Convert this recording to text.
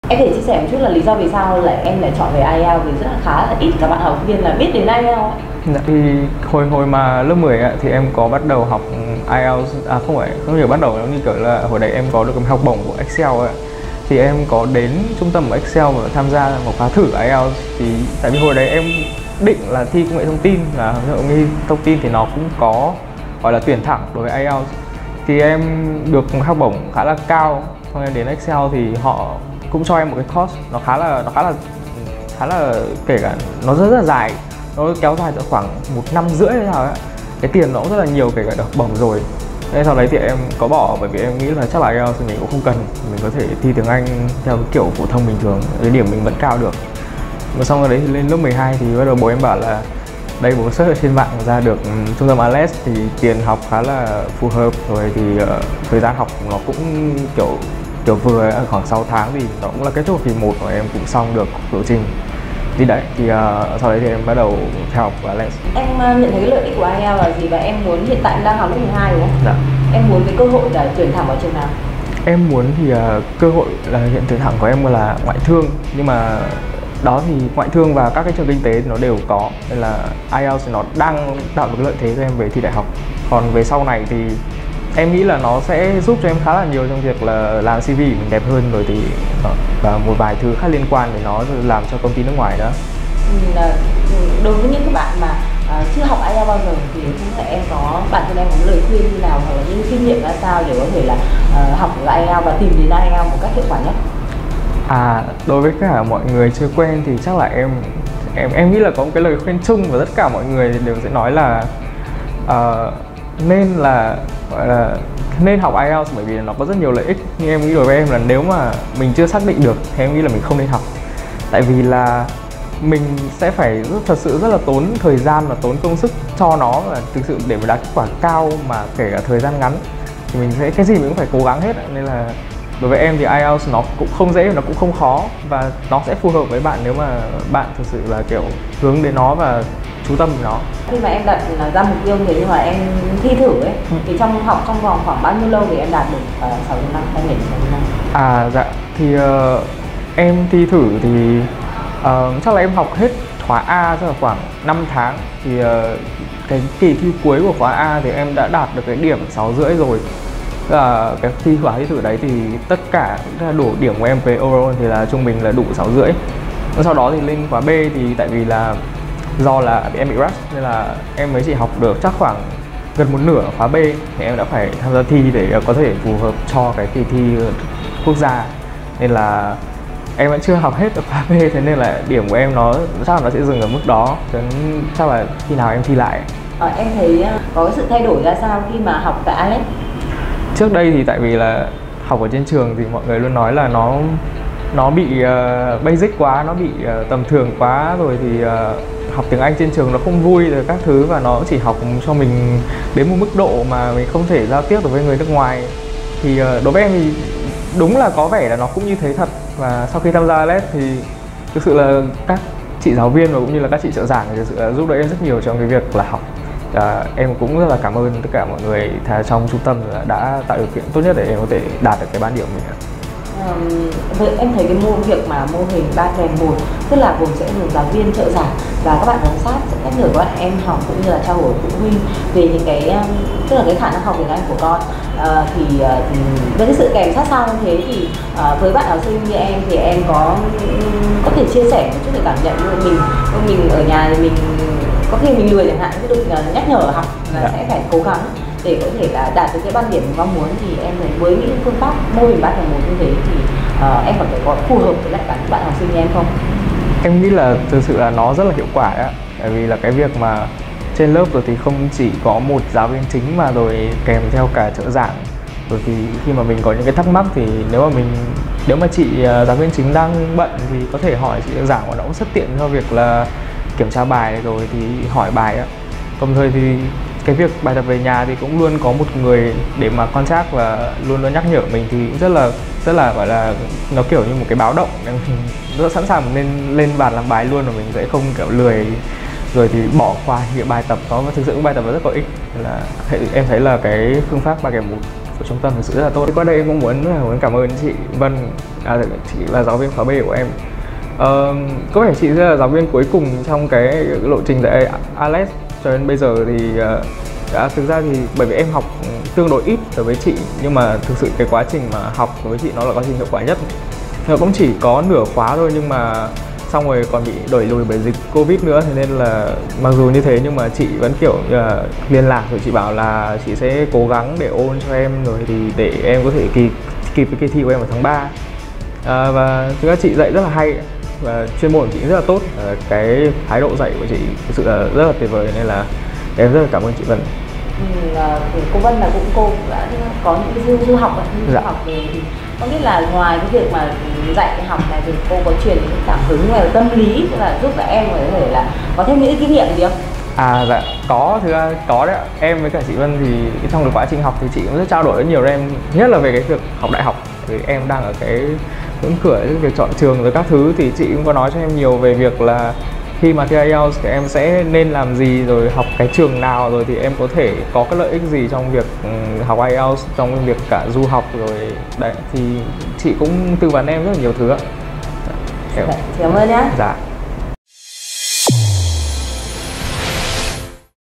Em thể chia sẻ một chút là lý do vì sao lại em lại chọn về IELTS, vì rất là khá là ít các bạn học viên là biết đến IELTS ấy. Dạ, thì hồi mà lớp 10 ạ, thì em có bắt đầu học IELTS, không phải bắt đầu, nó như kiểu là hồi đấy em có được cái học bổng của Excel ạ. Thì em có đến trung tâm của Excel và tham gia một khóa thử IELTS. Thì tại vì hồi đấy em định là thi công nghệ thông tin, là nghi thông tin thì nó cũng có gọi là tuyển thẳng đối với IELTS. Thì em được học bổng khá là cao, xong em đến Excel thì họ cũng cho em một cái course nó khá là kể cả nó rất là dài, nó kéo dài khoảng 1,5 năm hay sao ấy. Cái tiền nó cũng rất là nhiều, kể cả được bổng rồi. Nên sau đấy thì em có bỏ, bởi vì em nghĩ là chắc là IELTS thì mình cũng không cần, mình có thể thi tiếng Anh theo cái kiểu phổ thông bình thường, cái điểm mình vẫn cao được. Mà xong rồi đấy thì lên lớp 12 thì bắt đầu bố em bảo là đây, bố search ở trên mạng ra được trung tâm ALES thì tiền học khá là phù hợp rồi, thì thời gian học nó cũng kiểu vừa khoảng 6 tháng thì nó cũng là kết thúc kỳ 1 và em cũng xong được lộ trình. Thì đấy, thì sau đấy thì em bắt đầu theo học ALES. Em nhận thấy cái lợi ích của IELTS là gì, và em muốn, hiện tại em đang học lớp 12 đúng không? Dạ. Em muốn cái cơ hội là tuyển thẳng vào trường nào? Em muốn thì cơ hội là hiện tuyển thẳng của em là ngoại thương, nhưng mà đó thì ngoại thương và các cái trường kinh tế thì nó đều có, nên là IELTS thì nó đang tạo được lợi thế cho em về thi đại học. Còn về sau này thì em nghĩ là nó sẽ giúp cho em khá là nhiều trong việc là làm CV mình đẹp hơn rồi, thì và một vài thứ khác liên quan để nó làm cho công ty nước ngoài đó. Đối với những các bạn mà chưa học IELTS bao giờ thì không thể em có, bản thân em có lời khuyên như nào hoặc là những kinh nghiệm ra sao để có thể là học được IELTS và tìm đến IELTS một cách hiệu quả nhất? Đối với cả mọi người chưa quen thì chắc là em nghĩ là có một cái lời khuyên chung và tất cả mọi người đều sẽ nói là nên học IELTS, bởi vì nó có rất nhiều lợi ích. Nhưng em nghĩ đối với em là nếu mà mình chưa xác định được thì em nghĩ là mình không nên học. Tại vì là mình sẽ phải thật sự rất là tốn thời gian và tốn công sức cho nó, và thực sự để mà đạt kết quả cao mà kể cả thời gian ngắn thì mình sẽ cái gì mình cũng phải cố gắng hết. Nên là đối với em thì IELTS nó cũng không dễ, nó cũng không khó, và nó sẽ phù hợp với bạn nếu mà bạn thực sự là kiểu hướng đến nó và chú tâm với nó. Khi mà em đặt ra mục tiêu thế nhưng mà em thi thử ấy, thì trong vòng khoảng bao nhiêu lâu thì em đạt được 6 năm, em nhảy 6 năm? Dạ, thì em thi thử thì chắc là em học hết khóa A chắc là khoảng 5 tháng. Thì cái kỳ thi cuối của khóa A thì em đã đạt được cái điểm 6,5 rồi. Cái khóa thi thử đấy thì tất cả đủ điểm của em về overall thì là trung bình là đủ 6,5. Sau đó thì lên khóa B thì tại vì là do là em bị rush nên là em mới chỉ học được chắc khoảng gần một nửa khóa B, thì em đã phải tham gia thi để có thể phù hợp cho cái kỳ thi quốc gia, nên là em vẫn chưa học hết ở khóa B, thế nên là điểm của em nó chắc là nó sẽ dừng ở mức đó, chắc là khi nào em thi lại. Em thấy có sự thay đổi ra sao khi mà học tại ALES? Trước đây thì tại vì là học ở trên trường thì mọi người luôn nói là nó bị basic quá, nó bị tầm thường quá rồi, thì học tiếng Anh trên trường nó không vui rồi các thứ, và nó chỉ học cho mình đến một mức độ mà mình không thể giao tiếp được với người nước ngoài. Thì đối với em thì đúng là có vẻ là nó cũng như thế thật, và sau khi tham gia ALES thì thực sự là các chị giáo viên và cũng như là các chị trợ giảng thì thực sự là giúp đỡ em rất nhiều trong cái việc là học. Em cũng rất là cảm ơn tất cả mọi người trong trung tâm đã tạo điều kiện tốt nhất để em có thể đạt được cái ban điểm mình. Em thấy cái việc mà mô hình 3 kèm 1 tức là gồm sẽ gồm giáo viên, trợ giảng và các bạn giám sát sẽ nhắc nhở các bạn em học cũng như là trao đổi phụ huynh về những cái tức là cái khả năng học tiếng Anh của con. Với cái sự kèm sát sao như thế thì với bạn học sinh như em thì em có thể chia sẻ một chút để cảm nhận như mình ở nhà thì mình có khi mình lười chẳng hạn, cứ được nhắc nhở học là sẽ phải cố gắng để có thể là đạt được cái ban điểm mình mong muốn, thì em thấy với những phương pháp mô hình 3 kèm 1 như thế thì em có thể có phù hợp với lại các bạn học sinh như em không? Em nghĩ là thực sự là nó rất là hiệu quả đấy, tại vì là cái việc mà trên lớp rồi thì không chỉ có một giáo viên chính mà rồi kèm theo cả trợ giảng. Rồi thì khi mà mình có những cái thắc mắc thì nếu mà chị giáo viên chính đang bận thì có thể hỏi chị trợ giảng, và nó cũng rất tiện cho việc là kiểm tra bài rồi thì hỏi bài á. Đồng thời thì cái việc bài tập về nhà thì cũng luôn có một người để mà contact và luôn nhắc nhở mình, thì cũng rất là gọi là nó kiểu như một cái báo động, mình rất sẵn sàng mình lên bàn làm bài luôn, và mình sẽ không kiểu lười rồi thì bỏ qua những bài tập đó, và thực sự bài tập nó rất có ích. Nên là em thấy là cái phương pháp 3 kèm 1 của trung tâm thực sự rất là tốt. Qua đây em cũng muốn cảm ơn chị Vân, chị là giáo viên khóa B của em. Có vẻ chị sẽ là giáo viên cuối cùng trong cái lộ trình tại ALS cho đến bây giờ thì thực ra thì bởi vì em học tương đối ít đối với chị, nhưng mà thực sự cái quá trình mà học với chị nó là quá trình hiệu quả nhất. Nó cũng chỉ có nửa khóa thôi, nhưng mà xong rồi còn bị đẩy lùi bởi dịch Covid nữa, thế nên là mặc dù như thế nhưng mà chị vẫn kiểu liên lạc rồi chị bảo là chị sẽ cố gắng để ôn cho em rồi thì để em có thể kịp với kỳ thi của em vào tháng 3. Và thực ra chị dạy rất là hay và chuyên môn của chị rất là tốt, cái thái độ dạy của chị thực sự là rất là tuyệt vời, nên là em rất là cảm ơn chị Vân. Cô Vân là cũng cô đã có những cái du học Dạ. học về thì không biết là ngoài cái việc mà dạy học này thì cô có truyền những cảm hứng về tâm lý, tức là giúp các em có thể là có thêm những kinh nghiệm gì không? Dạ có, thực ra có đấy ạ. Em với cả chị Vân thì trong cái quá trình học thì chị cũng rất trao đổi với nhiều em, nhất là về cái việc học đại học. Thì em đang ở cái ngưỡng cửa cái việc chọn trường rồi các thứ, thì chị cũng có nói cho em nhiều về việc là khi mà thi IELTS thì em sẽ nên làm gì, rồi học cái trường nào, rồi thì em có thể có cái lợi ích gì trong việc học IELTS, trong việc cả du học rồi đấy, thì chị cũng tư vấn em rất là nhiều thứ ạ. Cảm ơn nhé. Dạ.